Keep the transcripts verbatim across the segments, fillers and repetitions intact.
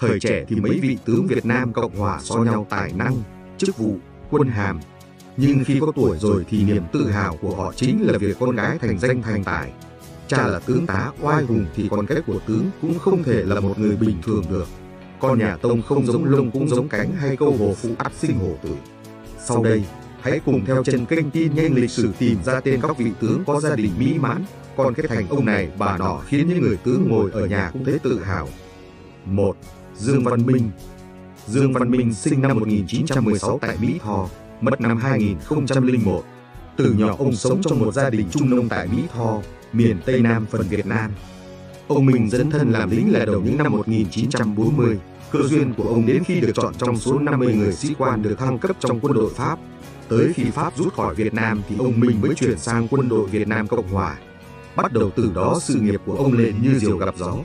Thời trẻ thì mấy vị tướng Việt Nam Cộng Hòa so nhau tài năng, chức vụ, quân hàm. Nhưng khi có tuổi rồi thì niềm tự hào của họ chính là việc con gái thành danh thành tài. Cha là tướng tá oai hùng thì con cái của tướng cũng không thể là một người bình thường được. Con nhà Tông không giống lông cũng giống cánh, hay câu hổ phụ ắt sinh hổ tử. Sau đây, hãy cùng theo chân kênh tin nhanh lịch sử tìm ra tên các vị tướng có gia đình mỹ mãn, con cái thành ông này bà nọ khiến những người tướng ngồi ở nhà cũng thấy tự hào. một. Dương Văn Minh. Dương Văn Minh sinh năm một nghìn chín trăm mười sáu tại Mỹ Tho, mất năm hai nghìn không trăm lẻ một. Từ nhỏ ông sống trong một gia đình trung nông tại Mỹ Tho, miền Tây Nam phần Việt Nam. Ông Minh dấn thân làm lính là đầu những năm một nghìn chín trăm bốn mươi. Cơ duyên của ông đến khi được chọn trong số năm mươi người sĩ quan được thăng cấp trong quân đội Pháp. Tới khi Pháp rút khỏi Việt Nam thì ông Minh mới chuyển sang quân đội Việt Nam Cộng Hòa. Bắt đầu từ đó sự nghiệp của ông lên như diều gặp gió.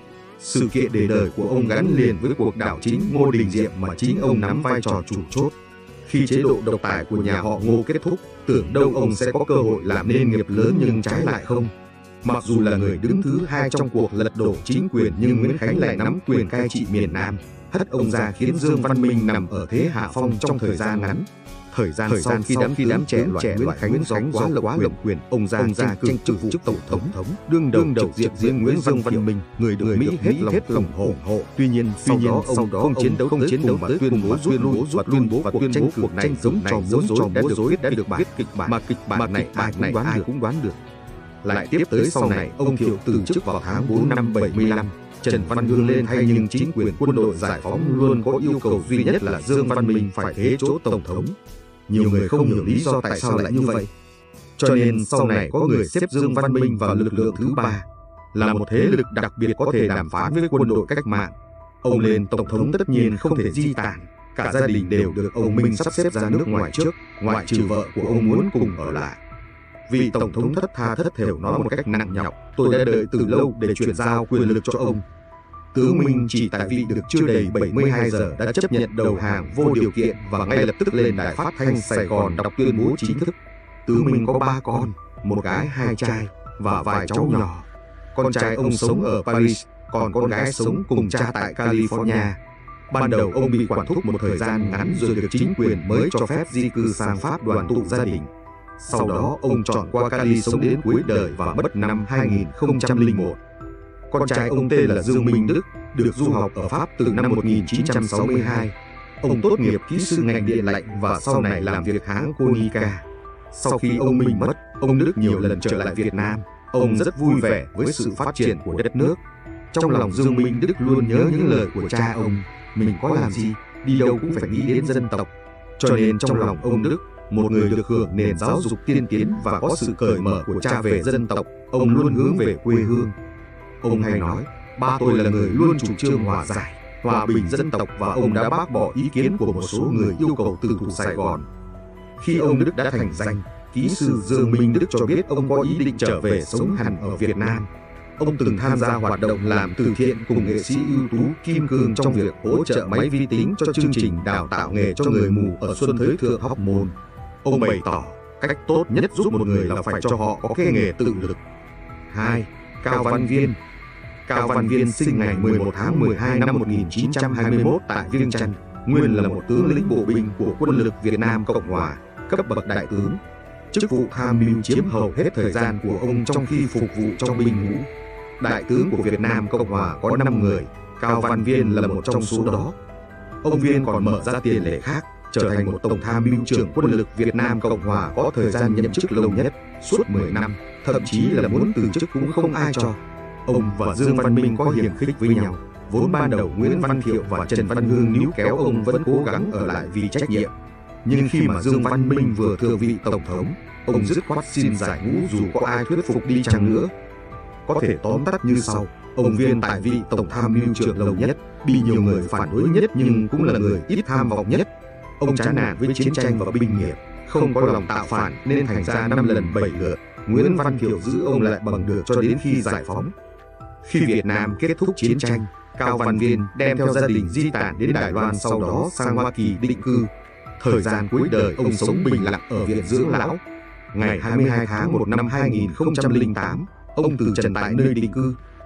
Sự kiện để đời của ông gắn liền với cuộc đảo chính Ngô Đình Diệm mà chính ông nắm vai trò chủ chốt. Khi chế độ độc tài của nhà họ Ngô kết thúc, tưởng đâu ông sẽ có cơ hội làm nên nghiệp lớn, nhưng trái lại không. Mặc dù là người đứng thứ hai trong cuộc lật đổ chính quyền, nhưng Nguyễn Khánh lại nắm quyền cai trị miền Nam, hất ông ra khiến Dương Văn Minh nằm ở thế hạ phong trong thời gian ngắn. Thời gian, thời gian khi đám khi đám trẻ loại Nguyễn Khánh Nguyễn quá lộng quá lộng quyền, ông ra ông ra tranh cử chức tổng thống thống đương đầu đầu diện riêng Nguyễn Dương Văn Minh, người được Mỹ hết lòng hết lòng ủng hộ. Tuy nhiên sau đó ông không chiến đấu không chiến đấu mà tuyên bố rút lui và tuyên bố và tuyên bố cuộc này giống trò muốn dối đã được đã được viết kịch bản mà kịch bản này ai cũng đoán ai cũng đoán được. Lại tiếp tới sau này, ông Thiệu từ chức vào tháng bốn năm bảy mươi lăm. Trần Văn Hương lên thay, nhưng chính quyền quân đội giải phóng luôn có yêu cầu duy nhất là Dương Văn Minh phải thế chỗ tổng thống. Nhiều người không hiểu lý do tại sao lại như vậy. Cho nên sau này có người xếp Dương Văn Minh vào lực lượng thứ ba, là một thế lực đặc biệt có thể đàm phán với quân đội cách mạng. Ông lên tổng thống tất nhiên không thể di tản, cả gia đình đều được ông Minh sắp xếp ra nước ngoài trước, ngoại trừ vợ của ông muốn cùng ở lại. Vì tổng thống thất tha thất thểu nói một cách nặng nhọc, tôi đã đợi từ lâu để chuyển giao quyền lực cho ông. Tướng Minh chỉ tại vị được chưa đầy bảy mươi hai giờ đã chấp nhận đầu hàng vô điều kiện và ngay lập tức lên đài phát thanh Sài Gòn đọc tuyên bố chính thức. Tướng Minh có ba con, một gái hai trai và vài cháu nhỏ. Con trai ông sống ở Paris, còn con gái sống cùng cha tại California. Ban đầu ông bị quản thúc một thời gian ngắn rồi được chính quyền mới cho phép di cư sang Pháp đoàn tụ gia đình. Sau đó ông chọn qua Cali sống đến cuối đời và mất năm hai nghìn không trăm lẻ một. Con trai ông tên là Dương Minh Đức, được du học ở Pháp từ năm một nghìn chín trăm sáu mươi hai. Ông tốt nghiệp kỹ sư ngành điện lạnh và sau này làm việc hãng Konica. Sau khi ông Minh mất, ông Đức nhiều lần trở lại Việt Nam. Ông rất vui vẻ với sự phát triển của đất nước. Trong lòng Dương Minh Đức luôn nhớ những lời của cha ông, mình có làm gì, đi đâu cũng phải nghĩ đến dân tộc. Cho nên trong lòng ông Đức, một người được hưởng nền giáo dục tiên tiến và có sự cởi mở của cha về dân tộc, ông luôn hướng về quê hương. Ông hay nói, ba tôi là người luôn chủ trương hòa giải, hòa bình dân tộc và ông đã bác bỏ ý kiến của một số người yêu cầu từ thủ Sài Gòn. Khi ông Đức đã thành danh, kỹ sư Dương Minh Đức cho biết ông có ý định trở về sống hẳn ở Việt Nam. Ông từng tham gia hoạt động làm từ thiện cùng nghệ sĩ ưu tú Kim Cương trong việc hỗ trợ máy vi tính cho chương trình đào tạo nghề cho người mù ở Xuân Thới Thượng Hóc Môn. Ông bày tỏ, cách tốt nhất giúp một người là phải cho họ có cái nghề tự lực. hai. Cao Văn Viên. Cao Văn Viên sinh ngày mười một tháng mười hai năm một nghìn chín trăm hai mươi mốt tại Viêng Chăn, nguyên là một tướng lĩnh bộ binh của quân lực Việt Nam Cộng Hòa, cấp bậc đại tướng. Chức vụ tham mưu chiếm hầu hết thời gian của ông trong khi phục vụ trong binh ngũ. Đại tướng của Việt Nam Cộng Hòa có năm người, Cao Văn Viên là một trong số đó. Ông Viên còn mở ra tiền lệ khác, trở thành một tổng tham mưu trưởng quân lực Việt Nam Cộng Hòa có thời gian nhậm chức lâu nhất, suốt mười năm, thậm chí là muốn từ chức cũng không ai cho. Ông và Dương Văn Minh có hiềm khích với nhau, vốn ban đầu Nguyễn Văn Thiệu và Trần Văn Hương níu kéo ông vẫn cố gắng ở lại vì trách nhiệm. Nhưng khi mà Dương Văn Minh vừa thừa vị tổng thống, ông dứt khoát xin giải ngũ dù có ai thuyết phục đi chăng nữa. Có thể tóm tắt như sau, ông Viên tại vị tổng tham mưu trưởng lâu nhất, bị nhiều người phản đối nhất nhưng cũng là người ít tham vọng nhất. Ông chán nản với chiến tranh và binh nghiệp, không có lòng tạo phản nên thành ra năm lần bảy lượt, Nguyễn Văn Thiệu giữ ông lại bằng được cho đến khi giải phóng. Khi Việt Nam kết thúc chiến tranh, Cao Văn Viên đem theo gia đình di tản đến Đài Loan, sau đó sang Hoa Kỳ định cư. Thời gian cuối đời ông sống bình lặng ở viện dưỡng lão. Ngày hai mươi hai tháng một năm hai nghìn không trăm lẻ tám, ông từ trần tại nơi định cư.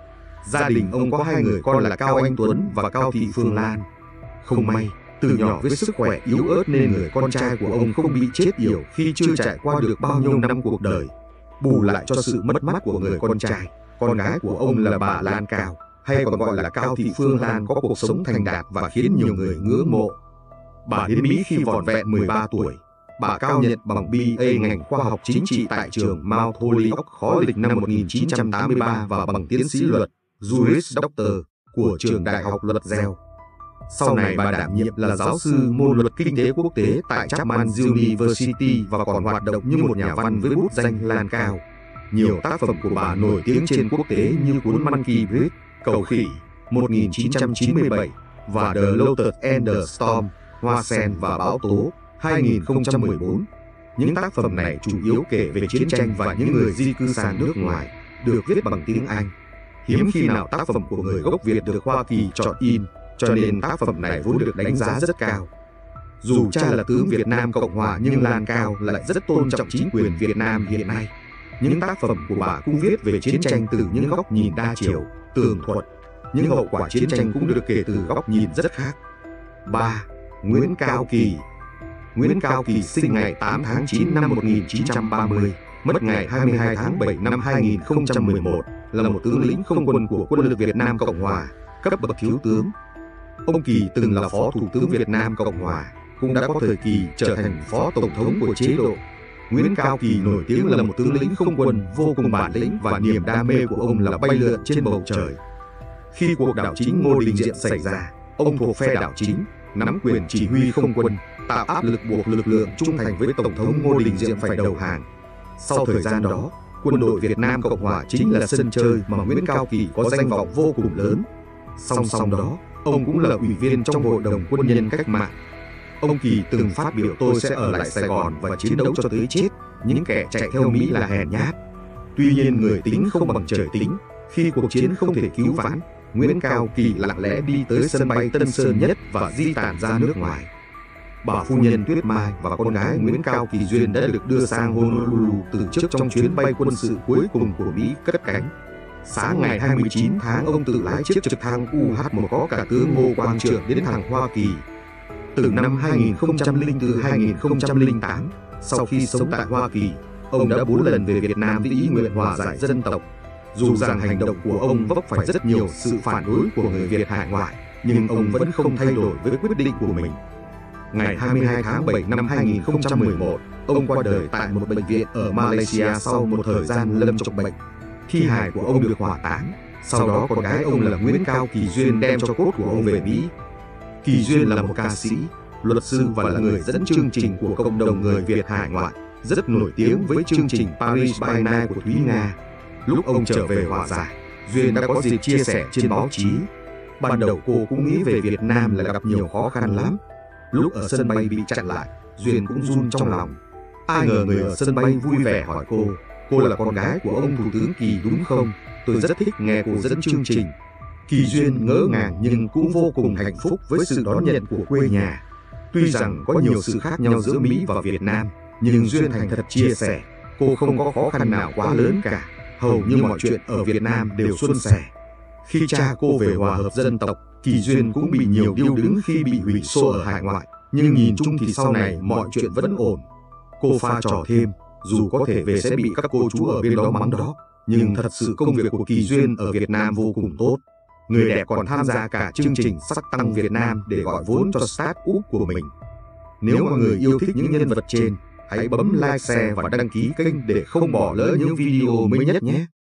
Gia đình ông có hai người con là Cao Anh Tuấn và Cao Thị Phương Lan. Không may, từ nhỏ với sức khỏe yếu ớt nên người con trai của ông không bị chết yểu khi chưa trải qua được bao nhiêu năm cuộc đời. Bù lại cho sự mất mát của người con trai, con gái của ông là bà Lan Cao, hay còn gọi là Cao Thị Phương Lan, có cuộc sống thành đạt và khiến nhiều người ngưỡng mộ. Bà đến Mỹ khi vỏn vẹn mười ba tuổi. Bà Cao nhận bằng B A ngành khoa học chính trị tại trường Mount Holyoke khó lịch năm một nghìn chín trăm tám mươi ba và bằng tiến sĩ luật Juris Doctor của trường Đại học Luật Yale. Sau này bà đảm nhiệm là giáo sư môn luật kinh tế quốc tế tại Chapman University và còn hoạt động như một nhà văn với bút danh Lan Cao. Nhiều tác phẩm của bà nổi tiếng trên quốc tế như cuốn Monkey Bridge, Cầu Khỉ một nghìn chín trăm chín mươi bảy và The Lotus and the Storm, Hoa Sen và Bão Tố hai nghìn không trăm mười bốn. Những tác phẩm này chủ yếu kể về chiến tranh và những người di cư sang nước ngoài, được viết bằng tiếng Anh. Hiếm khi nào tác phẩm của người gốc Việt được Hoa Kỳ chọn in, cho nên tác phẩm này vốn được đánh giá rất cao. Dù cha là tướng Việt Nam Cộng Hòa nhưng Lan Cao lại rất tôn trọng chính quyền Việt Nam hiện nay. Những tác phẩm của bà cũng viết về chiến tranh từ những góc nhìn đa chiều, tường thuật. Những hậu quả chiến tranh cũng được kể từ góc nhìn rất khác. ba. Nguyễn Cao Kỳ. Nguyễn Cao Kỳ sinh ngày tám tháng chín năm một nghìn chín trăm ba mươi, mất ngày hai mươi hai tháng bảy năm hai nghìn không trăm mười một, là một tướng lĩnh không quân của Quân lực Việt Nam Cộng Hòa, cấp bậc thiếu tướng. Ông Kỳ từng là Phó Thủ tướng Việt Nam Cộng Hòa, cũng đã có thời kỳ trở thành Phó Tổng thống của chế độ. Nguyễn Cao Kỳ nổi tiếng là một tướng lĩnh không quân vô cùng bản lĩnh và niềm đam mê của ông là bay lượn trên bầu trời. Khi cuộc đảo chính Ngô Đình Diệm xảy ra, ông thuộc phe đảo chính, nắm quyền chỉ huy không quân, tạo áp lực buộc lực lượng trung thành với Tổng thống Ngô Đình Diệm phải đầu hàng. Sau thời gian đó, quân đội Việt Nam Cộng Hòa chính là sân chơi mà Nguyễn Cao Kỳ có danh vọng vô cùng lớn. Song song đó, ông cũng là ủy viên trong Hội đồng Quân nhân Cách mạng. Ông Kỳ từng phát biểu tôi sẽ ở lại Sài Gòn và chiến đấu cho tới chết, những kẻ chạy theo Mỹ là hèn nhát. Tuy nhiên người tính không bằng trời tính, khi cuộc chiến không thể cứu vãn, Nguyễn Cao Kỳ lặng lẽ đi tới sân bay Tân Sơn Nhất và di tản ra nước ngoài. Bà phu nhân Tuyết Mai và con gái Nguyễn Cao Kỳ Duyên đã được đưa sang Honolulu từ trước trong chuyến bay quân sự cuối cùng của Mỹ cất cánh. Sáng ngày hai mươi chín tháng, ông tự lái chiếc trực thăng U H một có cả tướng Ngô Quang Trượng đến thẳng Hoa Kỳ. Từ năm hai nghìn không trăm lẻ bốn đến hai nghìn không trăm lẻ tám, sau khi sống tại Hoa Kỳ, ông đã bốn lần về Việt Nam với ý nguyện hòa giải dân tộc. Dù rằng hành động của ông vấp phải rất nhiều sự phản đối của người Việt hải ngoại, nhưng ông vẫn không thay đổi với quyết định của mình. Ngày hai mươi hai tháng bảy năm hai nghìn không trăm mười một, ông qua đời tại một bệnh viện ở Malaysia sau một thời gian lâm trọng bệnh. Thi hài của ông được hỏa táng, sau đó con gái ông là Nguyễn Cao Kỳ Duyên đem cho cốt của ông về Mỹ. Kỳ Duyên là một ca sĩ, luật sư và là người dẫn chương trình của cộng đồng người Việt hải ngoại, rất nổi tiếng với chương trình Paris by Night của Thúy Nga. Lúc ông trở về hòa giải, Duyên đã có dịp chia sẻ trên báo chí. Ban đầu cô cũng nghĩ về Việt Nam là gặp nhiều khó khăn lắm. Lúc ở sân bay bị chặn lại, Duyên cũng run trong lòng. Ai ngờ người ở sân bay vui vẻ hỏi cô, cô là con gái của ông Thủ tướng Kỳ đúng không? Tôi rất thích nghe cô dẫn chương trình. Kỳ Duyên ngỡ ngàng nhưng cũng vô cùng hạnh phúc với sự đón nhận của quê nhà. Tuy rằng có nhiều sự khác nhau giữa Mỹ và Việt Nam, nhưng Duyên thành thật chia sẻ, cô không có khó khăn nào quá lớn cả. Hầu như mọi chuyện ở Việt Nam đều suôn sẻ. Khi cha cô về hòa hợp dân tộc, Kỳ Duyên cũng bị nhiều điêu đứng khi bị hủy xô ở hải ngoại, nhưng nhìn chung thì sau này mọi chuyện vẫn ổn. Cô pha trò thêm, dù có thể về sẽ bị các cô chú ở bên đó mắng đó, nhưng thật sự công việc của Kỳ Duyên ở Việt Nam vô cùng tốt. Người đẹp còn tham gia cả chương trình Sắc Tăng Việt Nam để gọi vốn cho start-up của mình. Nếu mọi người yêu thích những nhân vật trên, hãy bấm like, share và đăng ký kênh để không bỏ lỡ những video mới nhất nhé!